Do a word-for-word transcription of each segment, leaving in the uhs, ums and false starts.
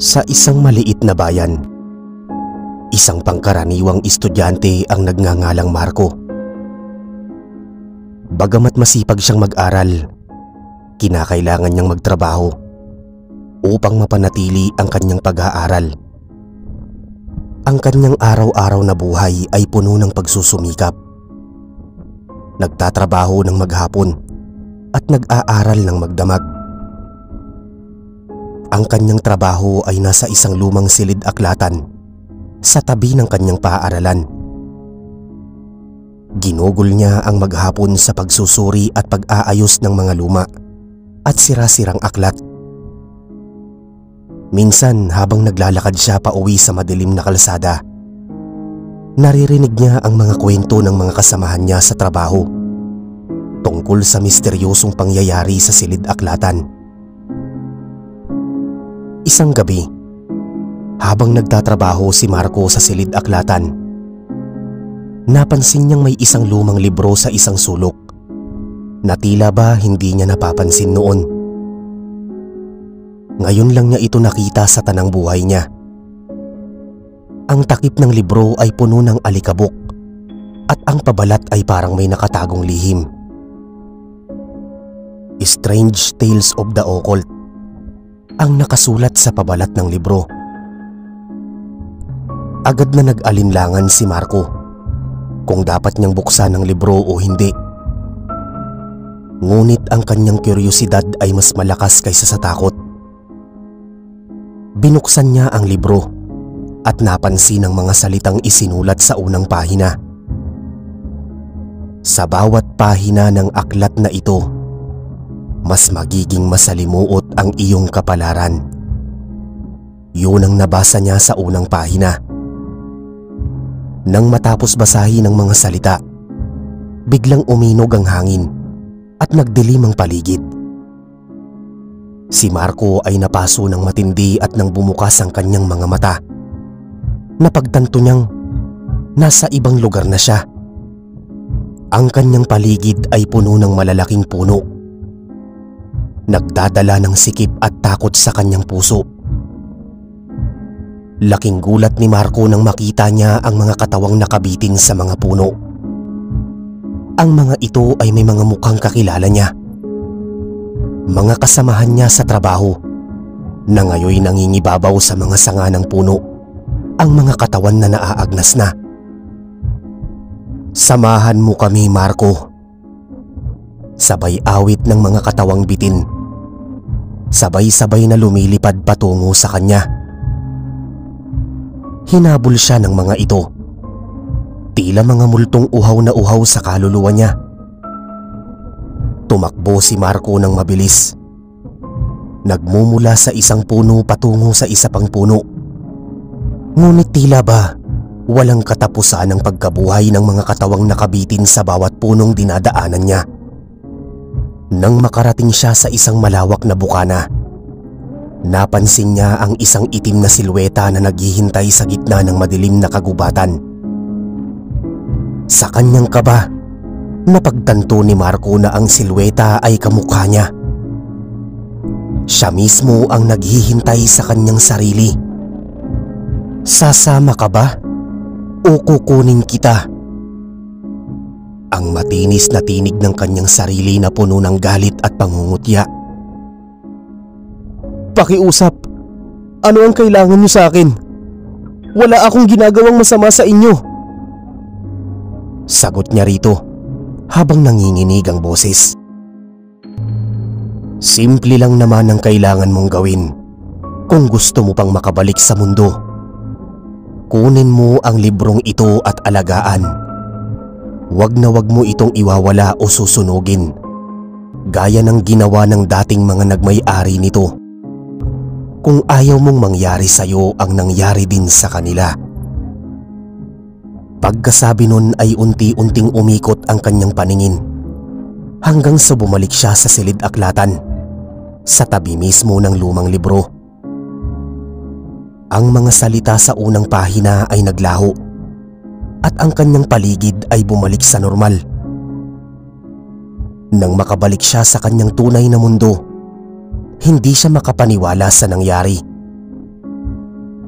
Sa isang maliit na bayan, isang pangkaraniwang estudyante ang nagngangalang Marco. Bagamat masipag siyang mag-aral, kinakailangan niyang magtrabaho upang mapanatili ang kanyang pag-aaral. Ang kanyang araw-araw na buhay ay puno ng pagsusumikap. Nagtatrabaho ng maghapon at nag-aaral ng magdamag. Ang kanyang trabaho ay nasa isang lumang silid-aklatan sa tabi ng kanyang paaralan. Ginugol niya ang maghapon sa pagsusuri at pag-aayos ng mga luma at sira-sirang aklat. Minsan habang naglalakad siya pauwi sa madilim na kalsada, naririnig niya ang mga kwento ng mga kasamahan niya sa trabaho tungkol sa misteryosong pangyayari sa silid-aklatan. Isang gabi, habang nagtatrabaho si Marco sa silid-aklatan, napansin niyang may isang lumang libro sa isang sulok na tila ba hindi niya napapansin noon. Ngayon lang niya ito nakita sa tanang buhay niya. Ang takip ng libro ay puno ng alikabok at ang pabalat ay parang may nakatagong lihim. Strange Tales of the Occult ang nakasulat sa pabalat ng libro. Agad na nag-alinlangan si Marco kung dapat niyang buksan ang libro o hindi. Ngunit ang kanyang kuryosidad ay mas malakas kaysa sa takot. Binuksan niya ang libro at napansin ang mga salitang isinulat sa unang pahina. Sa bawat pahina ng aklat na ito, mas magiging masalimuot ang iyong kapalaran. Yun ang nabasa niya sa unang pahina. Nang matapos basahin ang mga salita, biglang uminog ang hangin at nagdilim ang paligid. Si Marco ay napaso ng matindi at nang bumukas ang kanyang mga mata, napagtanto niyang nasa ibang lugar na siya. Ang kanyang paligid ay puno ng malalaking puno, nagdadala ng sikip at takot sa kanyang puso. Laking gulat ni Marco nang makita niya ang mga katawang nakabitin sa mga puno. Ang mga ito ay may mga mukhang kakilala niya, mga kasamahan niya sa trabaho na ngayon nangingibabaw sa mga sanga ng puno, ang mga katawan na naaagnas na. "Samahan mo kami, Marco." Sabay awit ng mga katawang bitin, sabay-sabay na lumilipad patungo sa kanya. Hinabol siya ng mga ito, tila mga multong uhaw na uhaw sa kaluluwa niya. Tumakbo si Marco ng mabilis, nagmumula sa isang puno patungo sa isa pang puno. Ngunit tila ba walang katapusan ang pagkabuhay ng mga katawang nakabitin sa bawat punong dinadaanan niya. Nang makarating siya sa isang malawak na bukana, napansin niya ang isang itim na silweta na naghihintay sa gitna ng madilim na kagubatan. Sa kanyang kaba, napagtanto ni Marco na ang silweta ay kamukha niya. Siya mismo ang naghihintay sa kanyang sarili. "Sasama ka ba o kukunin kita?" Ang matinis na tinig ng kanyang sarili na puno ng galit at pangungutya. "Pakiusap, ano ang kailangan niyo sa akin? Wala akong ginagawang masama sa inyo." Sagot niya rito habang nanginginig ang boses. "Simple lang naman ang kailangan mong gawin kung gusto mo pang makabalik sa mundo. Kunin mo ang librong ito at alagaan. Wag na wag mo itong iwawala o susunugin, gaya ng ginawa ng dating mga nagmay-ari nito. Kung ayaw mong mangyari sa'yo ang nangyari din sa kanila." Pagkasabi nun ay unti-unting umikot ang kanyang paningin hanggang sa bumalik siya sa silid-aklatan, sa tabi mismo ng lumang libro. Ang mga salita sa unang pahina ay naglaho at ang kanyang paligid ay bumalik sa normal. Nang makabalik siya sa kanyang tunay na mundo, hindi siya makapaniwala sa nangyari.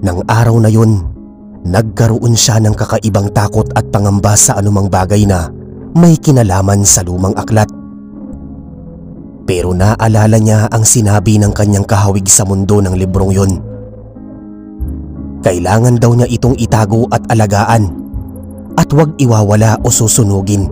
Nang araw na yun, nagkaroon siya ng kakaibang takot at pangamba sa anumang bagay na may kinalaman sa lumang aklat. Pero naalala niya ang sinabi ng kanyang kahawig sa mundo ng librong yun. Kailangan daw niya itong itago at alagaan at huwag iwawala o susunugin.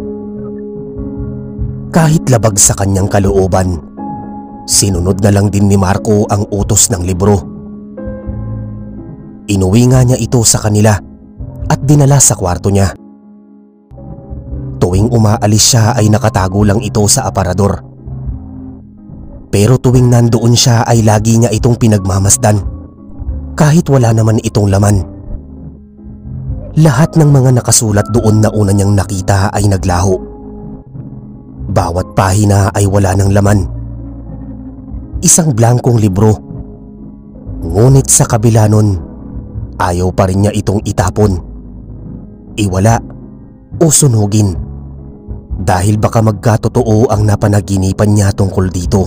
Kahit labag sa kanyang kalooban, sinunod na lang din ni Marco ang utos ng libro. Inuwi nga niya ito sa kanila at dinala sa kwarto niya. Tuwing umaalis siya ay nakatago lang ito sa aparador. Pero tuwing nandoon siya ay lagi niya itong pinagmamasdan, kahit wala naman itong laman. Lahat ng mga nakasulat doon na una niyang nakita ay naglaho. Bawat pahina ay wala ng laman. Isang blankong libro. Ngunit sa kabila nun, ayaw pa rin niya itong itapon, iwala o sunugin, dahil baka magkatotoo ang napanaginipan niya tungkol dito.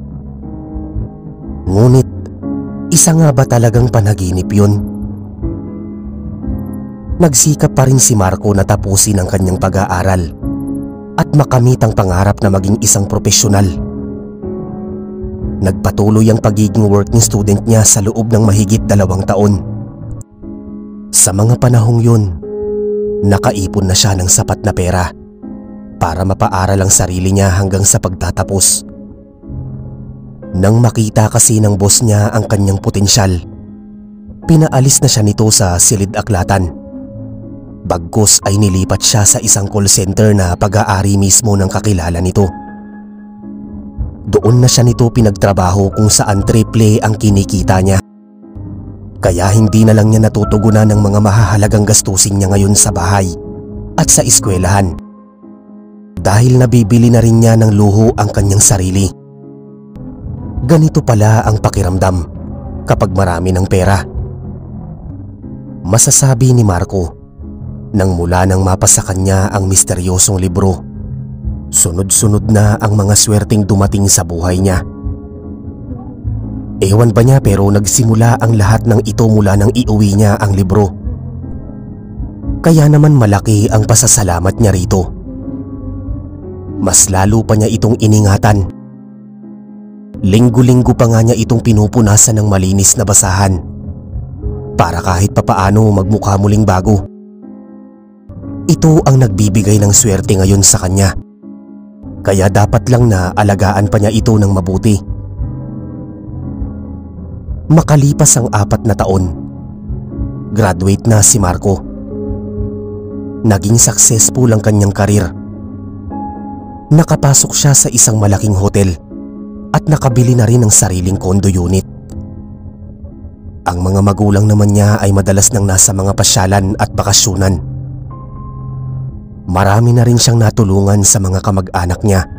Ngunit isa nga ba talagang panaginip yun? Nagsikap pa rin si Marco na tapusin ang kanyang pag-aaral at makamit ang pangarap na maging isang profesional. Nagpatuloy ang pagiging working student niya sa loob ng mahigit dalawang taon. Sa mga panahong yun, nakaipon na siya ng sapat na pera para mapaaral ang sarili niya hanggang sa pagtatapos. Nang makita kasi ng boss niya ang kanyang potensyal, pinaalis na siya nito sa silid-aklatan. Bagkus ay nilipat siya sa isang call center na pag-aari mismo ng kakilala nito. Doon na siya nito pinagtrabaho kung saan triple ang kinikita niya. Kaya hindi na lang niya natutugunan ng mga mahahalagang gastusin niya ngayon sa bahay at sa eskwelahan. Dahil nabibili na rin niya ng luho ang kanyang sarili. Ganito pala ang pakiramdam kapag marami ng pera. Masasabi ni Marco nang mula nang mapasa kanya ang misteryosong libro. Sunod-sunod na ang mga swerteng dumating sa buhay niya. Ewan ba niya pero nagsimula ang lahat ng ito mula nang iuwi niya ang libro. Kaya naman malaki ang pasasalamat niya rito. Mas lalo pa niya itong iningatan. Linggo-linggo pa nga niya itong pinupunasan ng malinis na basahan para kahit papaano magmukha muling bago. Ito ang nagbibigay ng swerte ngayon sa kanya. Kaya dapat lang na alagaan pa niya ito ng mabuti. Makalipas ang apat na taon, graduate na si Marco. Naging successful ang kanyang karir. Nakapasok siya sa isang malaking hotel at nakabili na rin ng sariling condo unit. Ang mga magulang naman niya ay madalas nang nasa mga pasyalan at bakasyunan. Marami na rin siyang natulungan sa mga kamag-anak niya.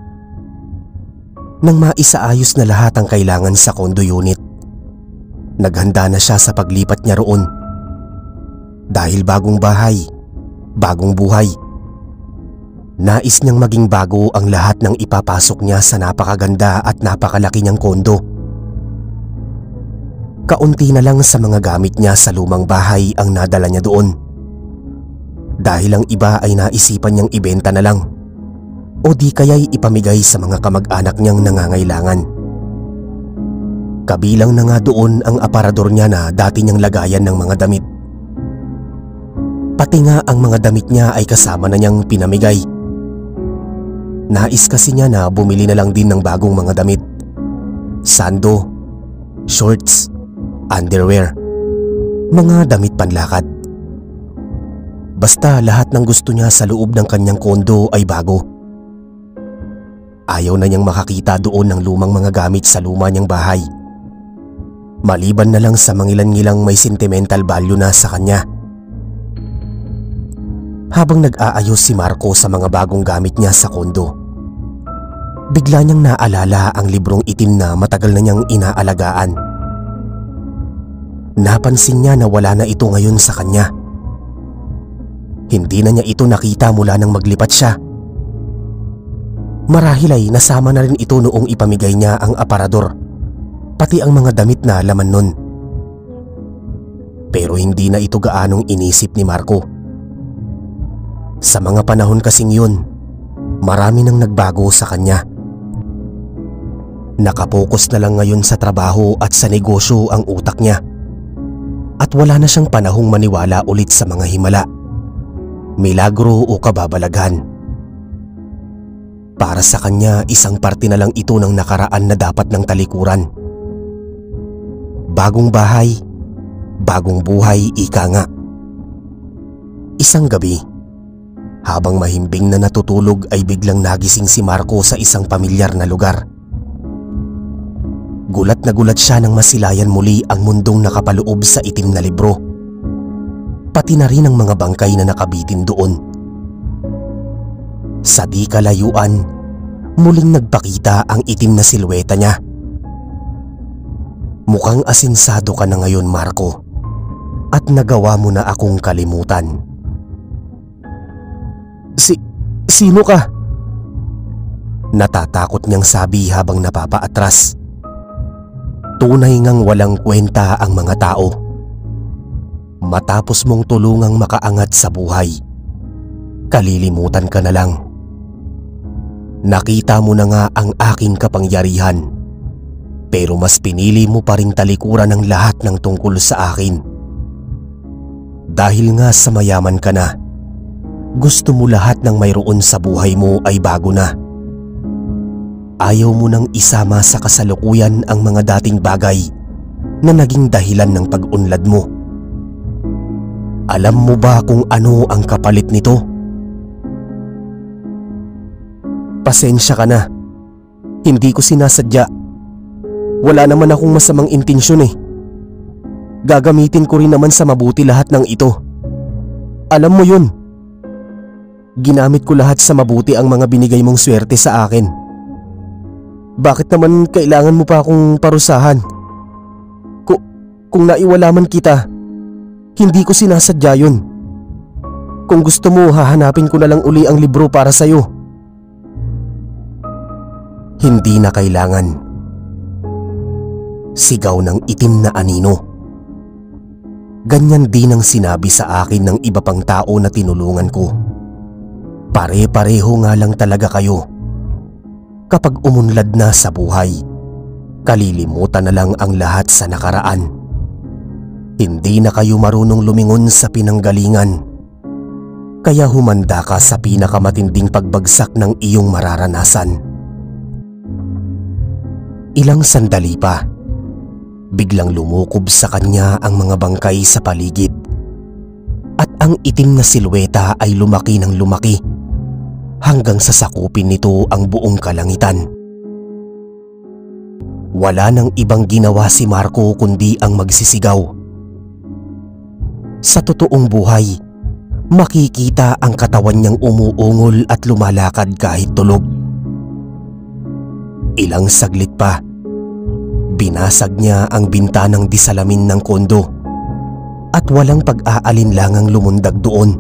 Nang maisaayos na lahat ang kailangan sa condo unit, naghanda na siya sa paglipat niya roon. Dahil bagong bahay, bagong buhay. Nais niyang maging bago ang lahat ng ipapasok niya sa napakaganda at napakalaki niyang kondo. Kaunti na lang sa mga gamit niya sa lumang bahay ang nadala niya doon. Dahil ang iba ay naisipan niyang ibenta na lang o di kaya'y ipamigay sa mga kamag-anak niyang nangangailangan. Kabilang na nga doon ang aparador niya na dati niyang lagayan ng mga damit. Pati nga ang mga damit niya ay kasama na niyang pinamigay. Nais kasi niya na bumili na lang din ng bagong mga damit. Sando, shorts, underwear, mga damit panlakad. Basta lahat ng gusto niya sa loob ng kanyang kondo ay bago. Ayaw na niyang makakita doon ng lumang mga gamit sa luma niyang bahay. Maliban na lang sa mangilan-ngilang may sentimental value na sa kanya. Habang nag-aayos si Marco sa mga bagong gamit niya sa kondo, bigla niyang naalala ang librong itim na matagal na niyang inaalagaan. Napansin niya na wala na ito ngayon sa kanya. Hindi na niya ito nakita mula nang maglipat siya. Marahil ay nasama na rin ito noong ipamigay niya ang aparador, pati ang mga damit na laman nun. Pero hindi na ito gaanong inisip ni Marco. Sa mga panahon kasing yun, marami nang nagbago sa kanya. Nakapokus na lang ngayon sa trabaho at sa negosyo ang utak niya. At wala na siyang panahong maniwala ulit sa mga himala, milagro o kababalaghan. Para sa kanya, isang parte na lang ito ng nakaraan na dapat ng talikuran. Bagong bahay, bagong buhay, ika nga. Isang gabi, habang mahimbing na natutulog ay biglang nagising si Marco sa isang pamilyar na lugar. Gulat na gulat siya nang masilayan muli ang mundong nakapaloob sa itim na libro. Pati na rin ang mga bangkay na nakabitin doon. Sa di kalayuan, muling nagpakita ang itim na silweta niya. Mukhang asinsado ka na ngayon, Marco, at nagawa mo na akong kalimutan. Si... sino ka? Natatakot niyang sabi habang napapaatras. Tunay ngang walang kwenta ang mga tao. Matapos mong tulungang makaangat sa buhay, kalilimutan ka na lang. Nakita mo na nga ang aking kapangyarihan, pero mas pinili mo pa ring talikuran ang lahat ng tungkol sa akin. Dahil nga sa mayaman ka na, gusto mo lahat ng mayroon sa buhay mo ay bago na. Ayaw mo nang isama sa kasalukuyan ang mga dating bagay na naging dahilan ng pag-unlad mo. Alam mo ba kung ano ang kapalit nito? Pasensya ka na. Hindi ko sinasadya. Wala naman akong masamang intensyon eh. Gagamitin ko rin naman sa mabuti lahat ng ito. Alam mo yun. Ginamit ko lahat sa mabuti ang mga binigay mong swerte sa akin. Bakit naman kailangan mo pa akong parusahan? Kung, kung naiwala man kita, hindi ko sinasadya yun. Kung gusto mo, hahanapin ko na lang uli ang libro para sa'yo. Hindi na kailangan. Sigaw ng itim na anino. Ganyan din ang sinabi sa akin ng iba pang tao na tinulungan ko. Pare-pareho nga lang talaga kayo. Kapag umunlad na sa buhay, kalilimutan na lang ang lahat sa nakaraan. Hindi na kayo marunong lumingon sa pinanggalingan. Kaya humanda ka sa pinakamatinding pagbagsak ng iyong mararanasan. Ilang sandali pa, biglang lumukob sa kanya ang mga bangkay sa paligid. At ang itim na silweta ay lumaki ng lumaki hanggang sa sakupin nito ang buong kalangitan. Wala nang ibang ginawa si Marco kundi ang magsisigaw. Sa totoong buhay, makikita ang katawan niyang umuungol at lumalakad kahit tulog. Ilang saglit pa, binasag niya ang bintanang disalamin ng kondo at walang pag-aalinlangang lumundag doon.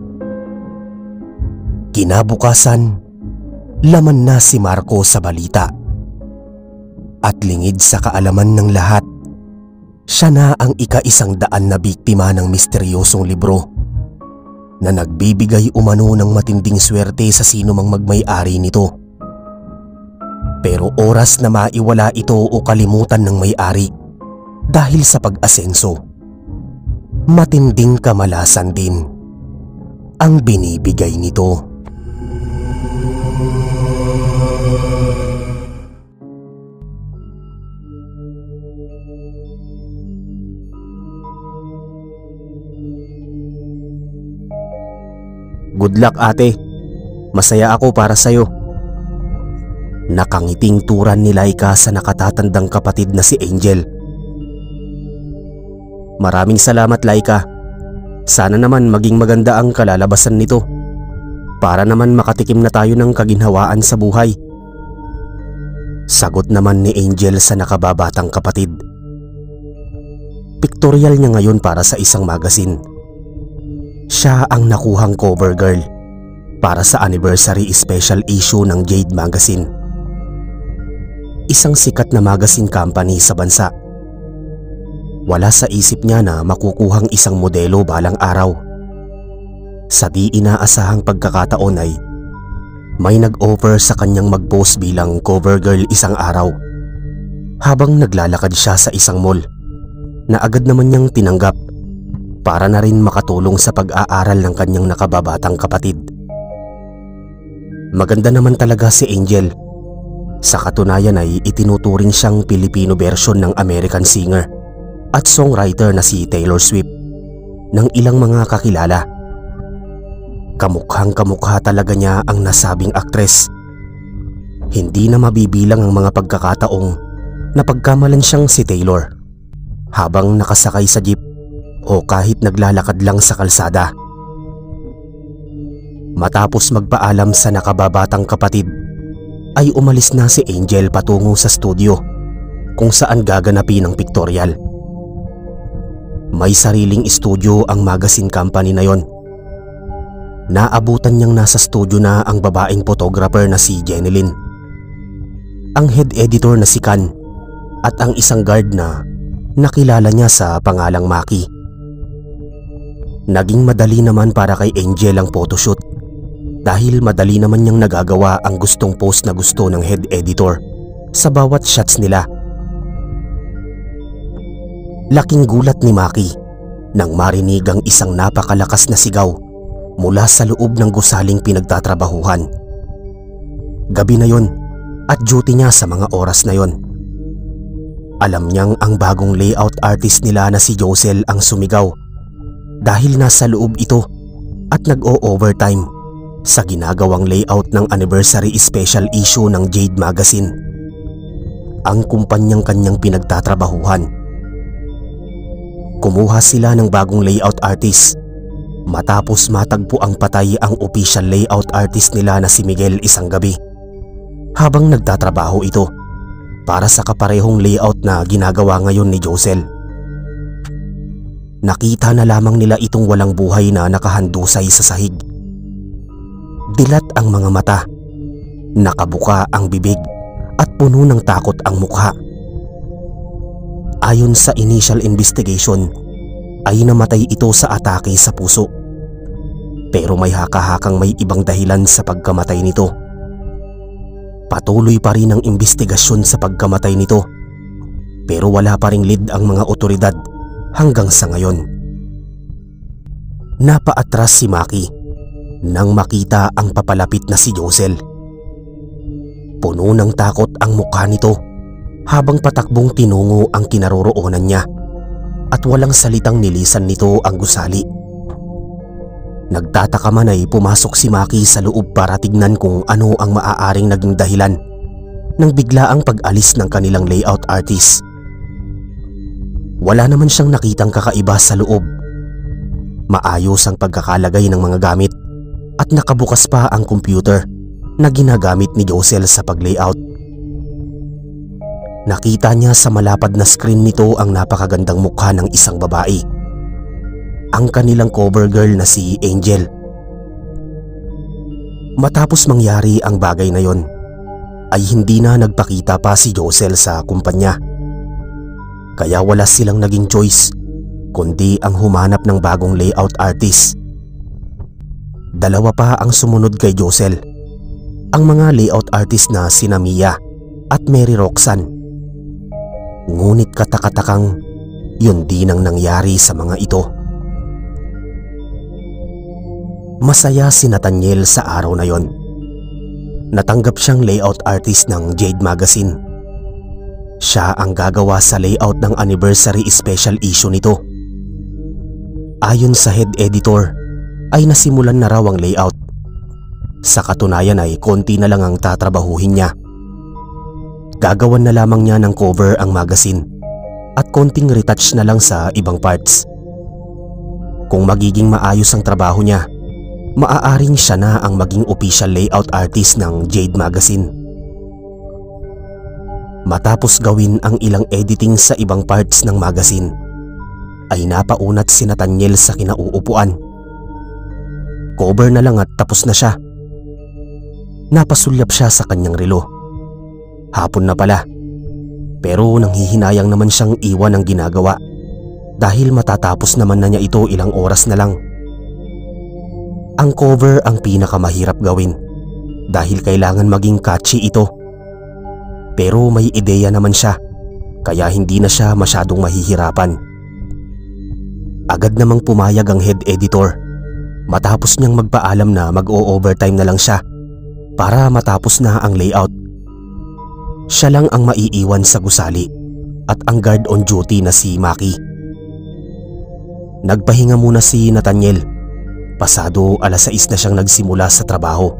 Kinabukasan, laman na si Marco sa balita. At lingid sa kaalaman ng lahat, siya na ang ika-isang daan na biktima ng misteryosong libro na nagbibigay umano ng matinding swerte sa sino mang magmay-ari nito. Pero oras na maiwala ito o kalimutan ng may-ari dahil sa pag-asenso, matinding kamalasan din ang binibigay nito. Good luck, ate. Masaya ako para sa'yo. Nakangiting turan ni Laika sa nakatatandang kapatid na si Angel. Maraming salamat, Laika. Sana naman maging maganda ang kalalabasan nito para naman makatikim na tayo ng kaginhawaan sa buhay. Sagot naman ni Angel sa nakababatang kapatid. Pictorial niya ngayon para sa isang magazine. Siya ang nakuhang cover girl para sa anniversary special issue ng Jade Magazine. Isang sikat na magazine company sa bansa. Wala sa isip niya na makukuhang isang modelo balang araw. Sa di inaasahang pagkakataon ay may nag-offer sa kanyang mag-post bilang cover girl isang araw. Habang naglalakad siya sa isang mall, na agad naman niyang tinanggap para na rin makatulong sa pag-aaral ng kanyang nakababatang kapatid. Maganda naman talaga si Angel. Sa katunayan ay itinuturing siyang Filipino version ng American singer at songwriter na si Taylor Swift ng ilang mga kakilala. Kamukhang kamukha talaga niya ang nasabing aktres. Hindi na mabibilang ang mga pagkakataong napagkamalan siyang si Taylor habang nakasakay sa jeep o kahit naglalakad lang sa kalsada. Matapos magpaalam sa nakababatang kapatid, ay umalis na si Angel patungo sa studio kung saan gaganapin ang pictorial. May sariling studio ang magazine company na yon. Naabutan niyang nasa studio na ang babaeng photographer na si Jenilyn, ang head editor na si Kan, at ang isang guard na nakilala niya sa pangalang Maki. Naging madali naman para kay Angel ang photoshoot dahil madali naman niyang nagagawa ang gustong post na gusto ng head editor sa bawat shots nila. Laking gulat ni Maki nang marinig ang isang napakalakas na sigaw mula sa loob ng gusaling pinagtatrabahuhan. Gabi na yon at duty niya sa mga oras na yon. Alam niyang ang bagong layout artist nila na si Josel ang sumigaw dahil nasa loob ito at nag-o-overtime sa ginagawang layout ng anniversary special issue ng Jade Magazine, ang kumpanyang kanyang pinagtatrabahuhan. Kumuha sila ng bagong layout artist matapos matagpo ang patay ang official layout artist nila na si Miguel isang gabi habang nagtatrabaho ito para sa kaparehong layout na ginagawa ngayon ni Josel. Nakita na lamang nila itong walang buhay na nakahandusay sa sahig. Dilat ang mga mata, nakabuka ang bibig at puno ng takot ang mukha. Ayon sa initial investigation ay namatay ito sa atake sa puso. Pero may haka-hakang may ibang dahilan sa pagkamatay nito. Patuloy pa rin ang investigasyon sa pagkamatay nito, pero wala pa ring lead ang mga otoridad hanggang sa ngayon. Napaatras si Maki nang makita ang papalapit na si Josel. Puno ng takot ang mukha nito habang patakbong tinungo ang kinaroroonan niya at walang salitang nilisan nito ang gusali. Nagtataka man ay pumasok si Maki sa loob para tignan kung ano ang maaaring naging dahilan ng biglaang pag-alis ng kanilang layout artist. Wala naman siyang nakitang kakaiba sa loob. Maayos ang pagkakalagay ng mga gamit at nakabukas pa ang computer na ginagamit ni Josel sa pag-layout. Nakita niya sa malapad na screen nito ang napakagandang mukha ng isang babae, ang kanilang cover girl na si Angel. Matapos mangyari ang bagay na yon, ay hindi na nagpakita pa si Josel sa kumpanya. Kaya wala silang naging choice kundi ang humanap ng bagong layout artist. Dalawa pa ang sumunod kay Josel, ang mga layout artist na sina Mia at Mary Roxanne. Ngunit katakatakang yun din ang nangyari sa mga ito. Masaya si Nathaniel sa araw na yon. Natanggap siyang layout artist ng Jade Magazine. Siya ang gagawa sa layout ng anniversary special issue nito. Ayon sa head editor ay nasimulan na raw ang layout. Sa katunayan ay konti na lang ang tatrabahuhin niya. Gagawan na lamang niya ng cover ang magazine at konting retouch na lang sa ibang parts. Kung magiging maayos ang trabaho niya, maaaring siya na ang maging official layout artist ng Jade Magazine. Matapos gawin ang ilang editing sa ibang parts ng magazine, ay napaunat si Nathaniel sa kinauupuan. Cover na lang at tapos na siya. Napasulyap siya sa kanyang relo. Hapon na pala, pero nanghihinayang naman siyang iwan ang ginagawa dahil matatapos naman na niya ito ilang oras na lang. Ang cover ang pinakamahirap gawin dahil kailangan maging catchy ito. Pero may ideya naman siya kaya hindi na siya masyadong mahihirapan. Agad namang pumayag ang head editor matapos niyang magpaalam na mag-o-overtime na lang siya para matapos na ang layout. Siya lang ang maiiwan sa gusali at ang guard on duty na si Maki. Nagpahinga muna si Nathaniel. Pasado alas sais na siyang nagsimula sa trabaho.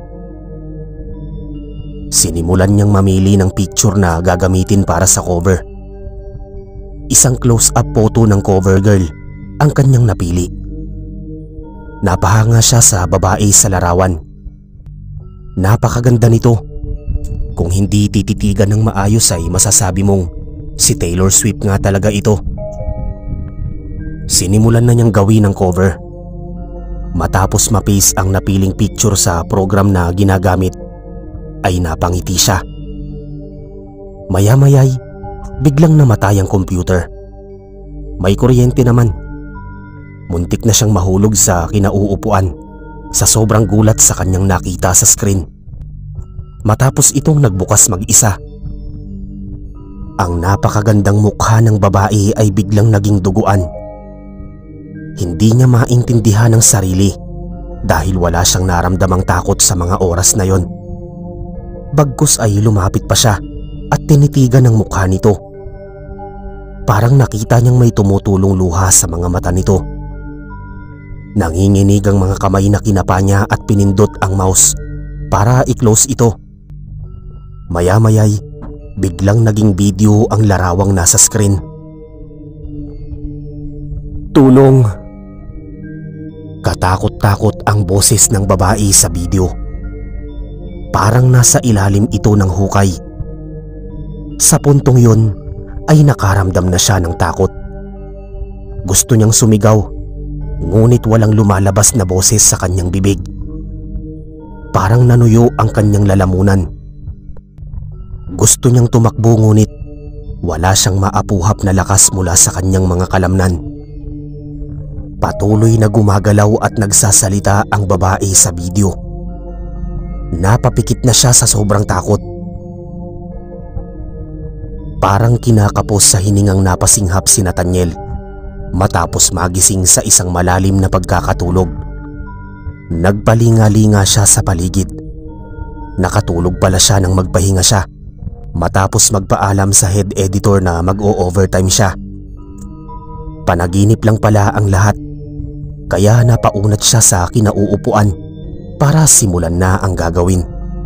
Sinimulan niyang mamili ng picture na gagamitin para sa cover. Isang close-up photo ng cover girl ang kanyang napili. Napahanga siya sa babae sa larawan. Napakaganda nito. Kung hindi tititigan ng maayos ay masasabi mong si Taylor Swift nga talaga ito. Sinimulan na niyang gawin ang cover. Matapos ma-paste ang napiling picture sa program na ginagamit, ay napangiti siya. Maya-maya'y biglang namatay ang computer. May kuryente naman. Muntik na siyang mahulog sa kinauupuan sa sobrang gulat sa kanyang nakita sa screen. Matapos itong nagbukas mag-isa. Ang napakagandang mukha ng babae ay biglang naging duguan. Hindi niya maintindihan ang sarili dahil wala siyang naramdamang takot sa mga oras na yon. Bagkus ay lumapit pa siya at tinitigan ang mukha nito. Parang nakita niyang may tumutulong luha sa mga mata nito. Nanginginig ang mga kamay na kinapa niya at pinindot ang mouse para i-close ito. Maya-maya'y biglang naging video ang larawang nasa screen. Tulong! Katakot-takot ang boses ng babae sa video. Parang nasa ilalim ito ng hukay. Sa puntong yun ay nakaramdam na siya ng takot. Gusto niyang sumigaw, ngunit walang lumalabas na boses sa kanyang bibig. Parang nanuyo ang kanyang lalamunan. Gusto niyang tumakbo ngunit wala siyang maapuhap na lakas mula sa kanyang mga kalamnan. Patuloy na gumagalaw at nagsasalita ang babae sa video. Napapikit na siya sa sobrang takot. Parang kinakapos sa hiningang napasinghap si Nathaniel matapos magising sa isang malalim na pagkakatulog. Nagpalinga-linga siya sa paligid. Nakatulog pala siya nang magpahinga siya matapos magpaalam sa head editor na mag-o-overtime siya. Panaginip lang pala ang lahat. Kaya napaunat siya sa kinauupuan para simulan na ang gagawin.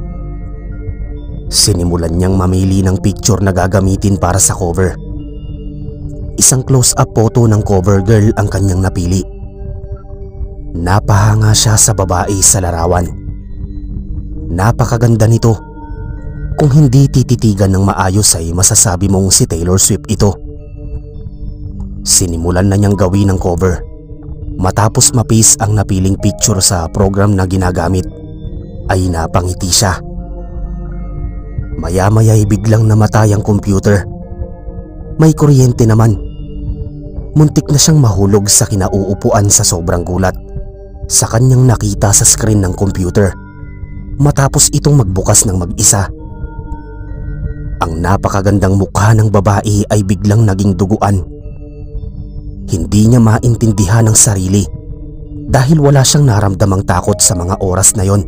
Sinimulan niyang mamili ng picture na gagamitin para sa cover. Isang close-up photo ng cover girl ang kanyang napili. Napahanga siya sa babae sa larawan. Napakaganda nito. Kung hindi tititigan ng maayos ay masasabi mong si Taylor Swift ito. Sinimulan na niyang gawin ang cover. Matapos ma-paste ang napiling picture sa program na ginagamit, ay napangiti siya. Maya-maya'y biglang namatay ang computer. May kuryente naman. Muntik na siyang mahulog sa kinauupuan sa sobrang gulat sa kanyang nakita sa screen ng computer matapos itong magbukas ng mag-isa. Ang napakagandang mukha ng babae ay biglang naging duguan. Hindi niya maintindihan ang sarili dahil wala siyang naramdamang takot sa mga oras na yon.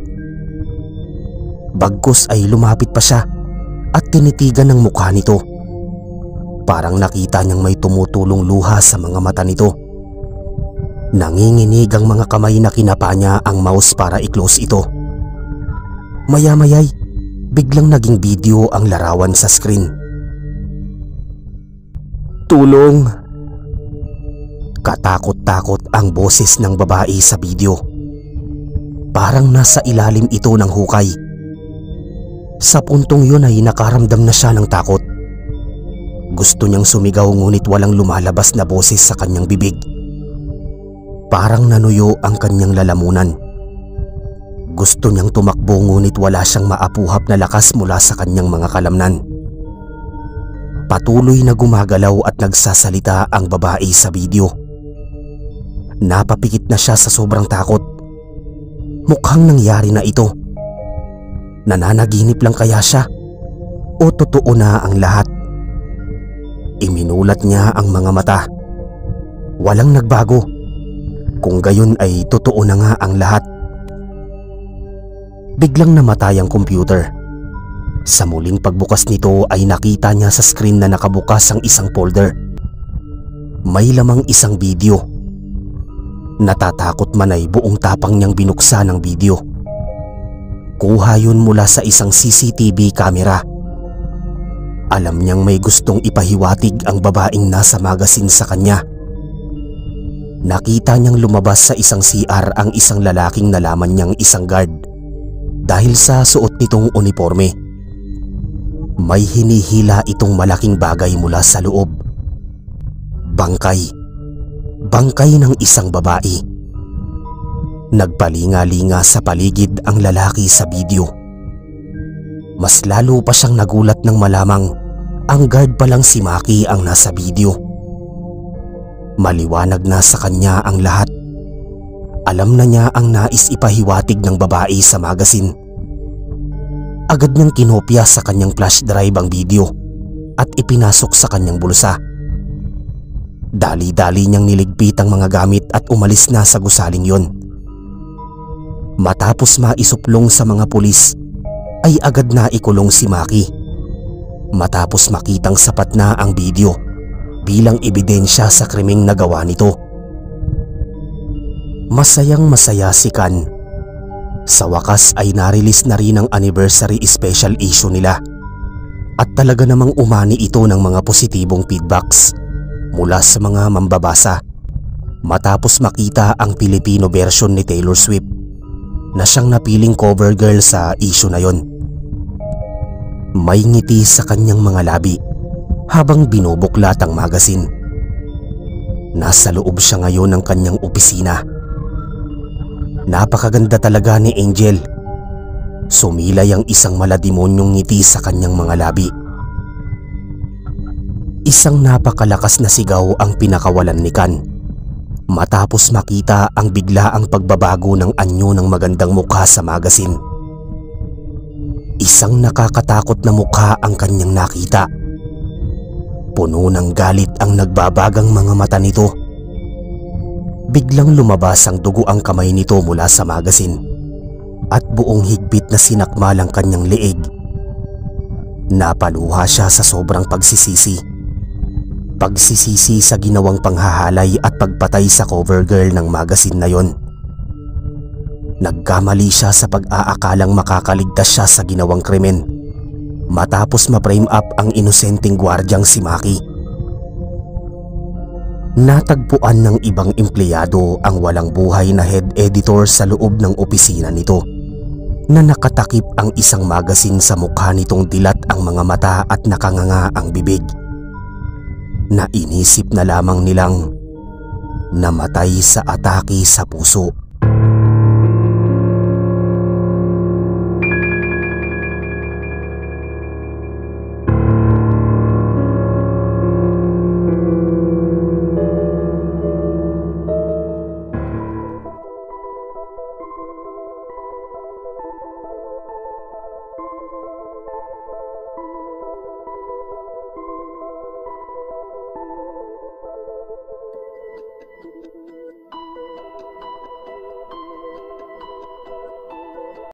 Bagkus ay lumapit pa siya at tinitigan ang mukha nito. Parang nakita niyang may tumutulong luha sa mga mata nito. Nanginginig ang mga kamay na kinapa niya ang mouse para i-close ito. Maya-maya'y biglang naging video ang larawan sa screen. Tulong! Katakot-takot ang boses ng babae sa video. Parang nasa ilalim ito ng hukay. Sa puntong yun ay nakaramdam na siya ng takot. Gusto niyang sumigaw ngunit walang lumalabas na boses sa kanyang bibig. Parang nanuyo ang kanyang lalamunan. Gusto niyang tumakbo ngunit wala siyang maapuhap na lakas mula sa kanyang mga kalamnan. Patuloy na gumagalaw at nagsasalita ang babae sa video. Napapikit na siya sa sobrang takot. Mukhang nangyari na ito. Nananaginip lang kaya siya? O totoo na ang lahat? Iminulat niya ang mga mata. Walang nagbago. Kung gayon ay totoo na nga ang lahat. Biglang namatay ang computer. Sa muling pagbukas nito ay nakita niya sa screen na nakabukas ang isang folder. May lamang isang video. Natatakot man ay buong tapang niyang binuksan ang video. Kuha yun mula sa isang C C T V camera. Alam niyang may gustong ipahiwatig ang babaeng nasa magasin sa kanya. Nakita niyang lumabas sa isang C R ang isang lalaking nalaman niyang isang guard dahil sa suot nitong uniforme. May hinihila itong malaking bagay mula sa loob. Bangkay. Bangkay ng isang babae. Nagpalinga-linga sa paligid ang lalaki sa video. Mas lalo pa siyang nagulat nang malamang ang guard palang si Maki ang nasa video. Maliwanag na sa kanya ang lahat. Alam na niya ang nais ipahiwatig ng babae sa magasin. Agad niyang kinopya sa kanyang flash drive ang video at ipinasok sa kanyang bulsa. Dali-dali niyang niligpit ang mga gamit at umalis na sa gusaling yon. Matapos maisuplong sa mga pulis, ay agad na ikulong si Maki. Matapos makitang sapat na ang video bilang ebidensya sa krimeng nagawa nito. Masayang masaya si Kan. Sa wakas ay narilis na rin ang anniversary special issue nila. At talaga namang umani ito ng mga positibong feedbacks mula sa mga mambabasa matapos makita ang Filipino version ni Taylor Swift na siyang napiling cover girl sa issue na yon. May ngiti sa kanyang mga labi habang binubuklat ang magasin. Nasa loob siya ngayon ng kanyang opisina. Napakaganda talaga ni Angel. Sumilay ang isang malademonyong ngiti sa kanyang mga labi. Isang napakalakas na sigaw ang pinakawalan ni Kan matapos makita ang biglaang pagbabago ng anyo ng magandang mukha sa magasin. Isang nakakatakot na mukha ang kanyang nakita. Puno ng galit ang nagbabagang mga mata nito. Biglang lumabas ang dugo ang kamay nito mula sa magasin at buong higpit na sinakmal ang kanyang leeg. Napaluha siya sa sobrang pagsisisi. Pagsisisi sa ginawang panghahalay at pagpatay sa cover girl ng magasin na yon. Nagkamali siya sa pag-aakalang makakaligtas siya sa ginawang krimen matapos ma-frame up ang inosenteng gwardyang si Maki. Natagpuan ng ibang empleyado ang walang buhay na head editor sa loob ng opisina nito na nakatakip ang isang magasin sa mukha nitong dilat ang mga mata at nakanganga ang bibig. Na inisip na lamang nilang namatay sa atake sa puso.